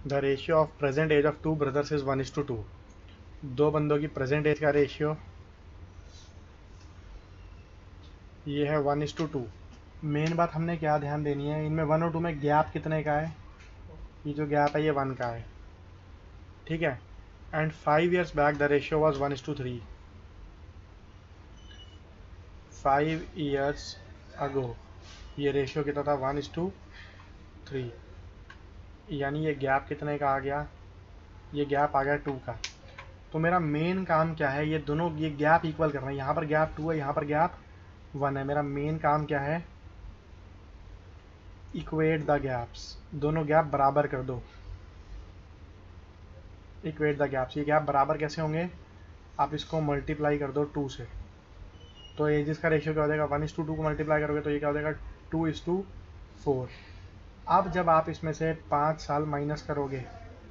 The ratio of present age of two brothers is 1:2। दो बंदों की प्रेजेंट एज का रेशियो ये है 1:2। मेन बात हमने क्या ध्यान देनी है, इनमें 1 और 2 में गैप कितने का है, ये जो गैप है ये 1 का है, ठीक है। And 5 years back the ratio was 1:3। 5 years ago ये रेशियो कितना था, 1:3। यानी ये गैप कितने का आ गया, ये गैप आ गया 2 का। तो मेरा मेन काम क्या है, ये दोनों ये गैप इक्वल करना है। यहाँ पर गैप 2 है, यहाँ पर गैप 1 है। मेरा मेन काम क्या है, इक्वेट द गैप्स, दोनों गैप बराबर कर दो। इक्वेट द गैप्स, ये गैप बराबर कैसे होंगे, आप इसको मल्टीप्लाई कर दो 2 से। तो एजेस का रेशियो क्या हो जाएगा, 1:2 को मल्टीप्लाई करोगे तो ये क्या हो जाएगा 2:4। अब जब आप इसमें से 5 साल माइनस करोगे,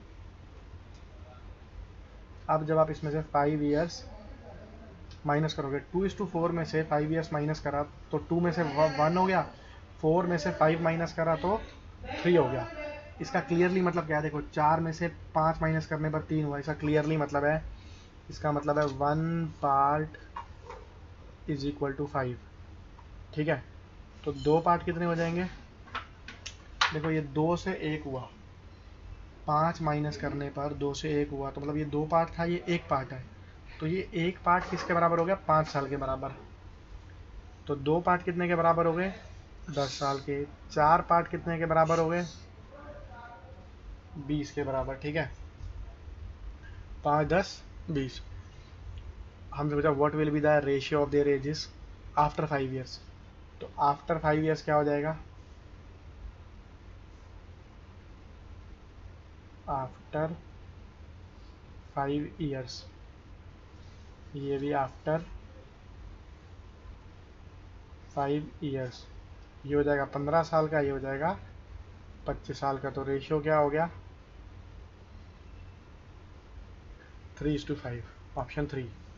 अब जब आप इसमें से 5 years माइनस करोगे, 2:4 में से 5 years माइनस करा तो 2 में से 1 हो गया, 4 में से 5 माइनस करा तो 3 हो गया। इसका क्लियरली मतलब क्या है, देखो 4 में से 5 माइनस करने पर 3 हुआ। इसका क्लियरली मतलब है, इसका मतलब है 1 पार्ट इज इक्वल टू 5, ठीक है। तो 2 पार्ट कितने हो जाएंगे, देखो ये 2 से 1 हुआ, 5 माइनस करने पर 2 से 1 हुआ, तो मतलब ये 2 पार्ट था, ये 1 पार्ट है। तो ये 1 पार्ट किसके बराबर हो गया, 5 साल के बराबर। तो 2 पार्ट कितने के बराबर हो गए, 10 साल के। 4 पार्ट कितने के बराबर हो गए, 20 के बराबर, ठीक है। 5, 10, 20। हमसे पूछा what will be the ratio of their ages after 5 years। तो आफ्टर 5 years क्या हो जाएगा, आफ्टर 5 years, ये भी आफ्टर 5 years, ये हो जाएगा 15 साल का, ये हो जाएगा 25 साल का। तो रेशियो क्या हो गया, 3:5, ऑप्शन 3।